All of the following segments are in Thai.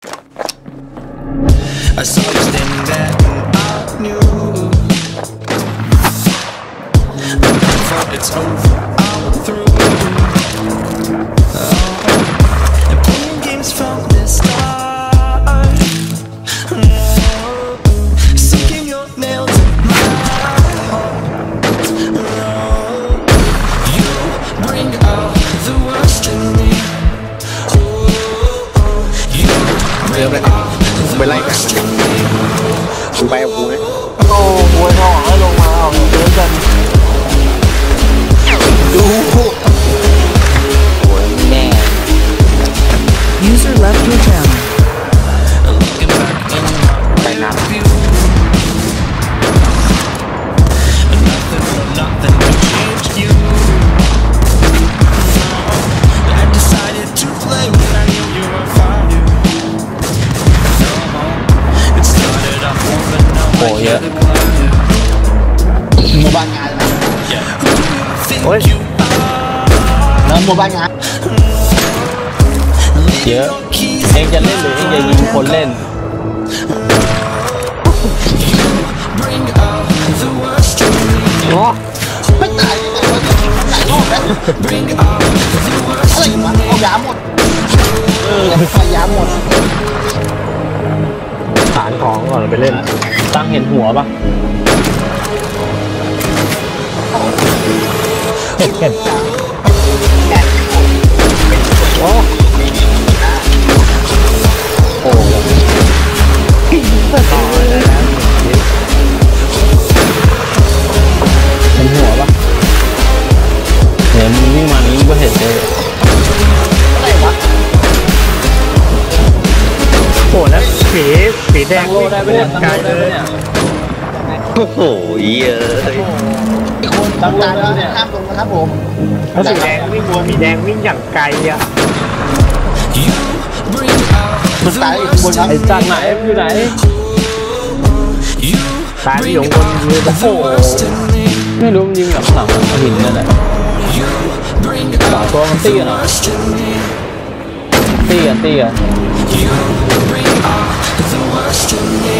I saw you standing there and I knew before it's over, I'm through. And playing games from the start, sinking your nails in my heart. You bring out the worst in me. You bring out the worst in me. ไปกับกูนะโอ้โหห่อให้ลงมาเอาเยอะกันดูโอ้ยแน่ User left your channel. Looking back in my rearview, nothing could change you. I decided to play when I knew you were fine. It started off warm, but now I hear the cloud. โมบายงานนะ Who do you think you are? แล้วโมบายงานเยอะเองจะเล่นหรือเองจะยิงคนเล่น Bring out the worst in me. ไม่ตายยังไงวะหลายรอบแล้ว Bring out the worst อะไร in วะ me. เอายาหมดไฟยาหมดฐานของก่อนไปเล่น ตั้งเห็นหัวปะเห็นโอ้โหต่อเลยนะเห็นหัวปะเห็นวิ่งมานี้ก็เห็นเลยอะไรวะโอ้แล้วสีแดงโลได้ไปเนี่ยตั้งโลได้ไปเนี่ยโอ้โหเยอะอีกคนตายแล้วเนี่ยห้ามลงนะครับผมแล้วสีแดงวิ่งอย่างไกลอ่ะ You bring out มัน the ตายอีก worst คนครับไอ้จันไหนอยู่ไหน You ตายที่อ bring ยู่บน out ยืน the worst in me. ไม่รู้มันยิงหลังหินนั่นแหละ You bring สอง out ตัวมันตี้ the กันเหรอ worst in me. ตี้กัน You bring out the worst in me.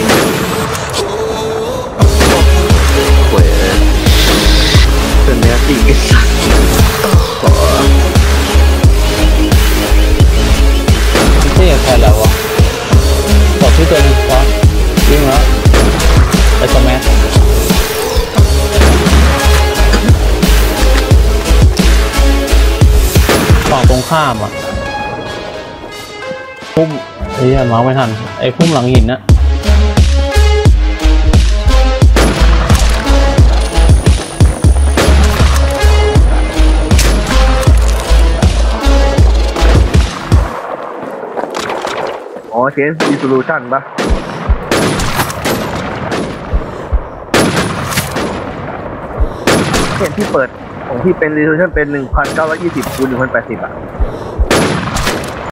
เว้ยเป็นเนื้อจริงไอ้สัสตี้กันแทนแล้ววะตบที่ตัวนี้ก่อนยิงแล้วไอ้สมัยฝั่งตรงข้ามอ่ะพุ่มไอ้เหี้ยมาไม่ทันไอ้พุ่มหลังหินนะอ๋อเชนดีโซลูชั่นปะเห็นที่เปิดของที่เป็นรีโซลูชั่นเป็น 1,920 คูณ 1,080 อ่ะ